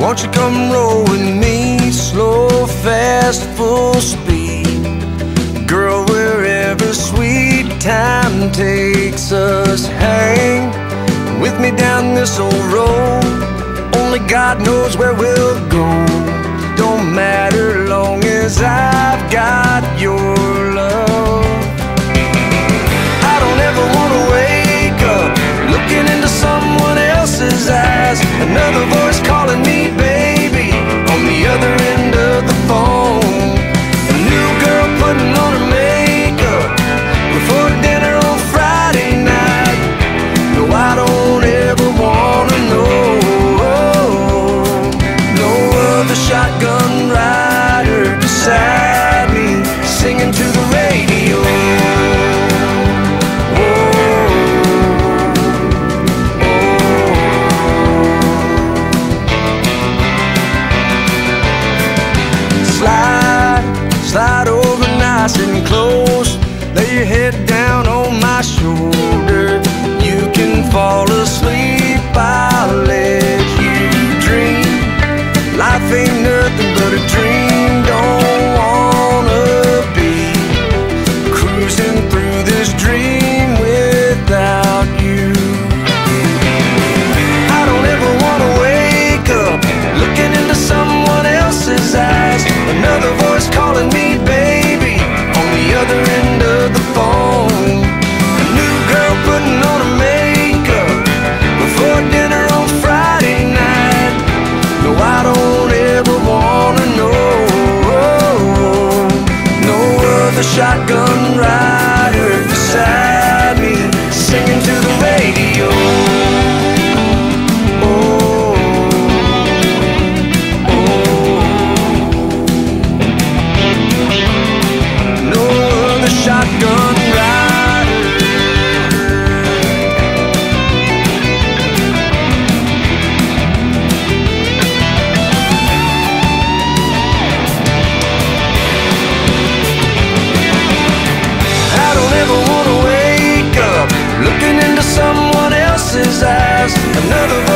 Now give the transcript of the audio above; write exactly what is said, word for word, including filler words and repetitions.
won't you come roll with me? Slow, fast, full speed. Girl, wherever sweet time takes us, hang with me down this old road. Only God knows where we'll go. Don't matter long as I've got your love. I don't ever wanna wake up looking into someone else's eyes. Another voice calling me baby on the other end of the phone. A new girl putting on her makeup before dinner on Friday night. No, I don't ever wanna know. No other shotgun rider beside me singing to the radio. Slide over nice and close, lay your head down on my shoulder. You can fall asleep, I'll let you dream. Life ain't nothing but a dream. Don't wanna be cruising through this dream without you. I don't ever wanna wake up looking into someone else's eyes. Another voice calling me baby on the other end of the phone. A new girl putting on her makeup before dinner on Friday night. No, I don't ever wanna know. No other shotgun rider beside me singing to the radio. Shotgun rider. I don't ever wanna wake up looking into someone else's eyes. Another